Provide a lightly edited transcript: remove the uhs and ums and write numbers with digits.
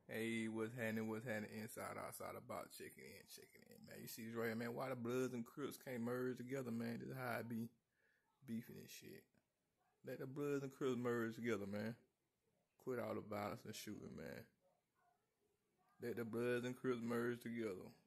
Hey, what's happening, inside, outside, about, checking in, man. You see this right here, man. Why the Bloods and Crips can't merge together, man? This is how I be beefing and shit. Let the Bloods and Crips merge together, man. Quit all the violence and shooting, man. Let the Bloods and Crips merge together.